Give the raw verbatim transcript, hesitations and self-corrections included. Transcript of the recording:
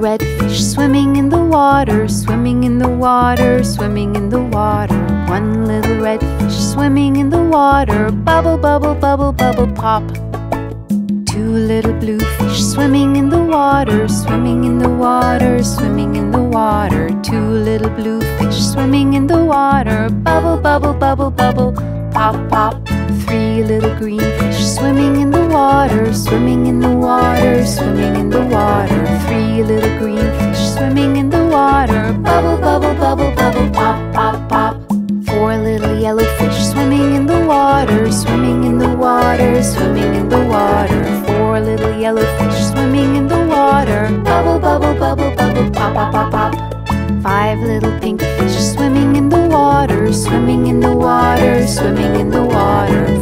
red fish swimming in the water, swimming in the water, swimming in the water. One little red fish swimming in the water, bubble, bubble, bubble, bubble, pop. Two little blue fish swimming in the water, swimming in the water, swimming in the water. Two little blue fish swimming in the water, bubble, bubble, bubble, bubble, pop, pop. Three little green fish swimming in the water, swimming in the water, swimming in the water. Three little green fish swimming in the water, bubble, bubble, bubble, bubble, pop, pop, pop. Four little yellow fish swimming in the water, swimming in the water, swimming in the water. Four little yellow fish swimming in the water, bubble, bubble, bubble, bubble, pop, pop, pop, pop. Five little pink fish swimming in the water, swimming in the water, swimming in the water.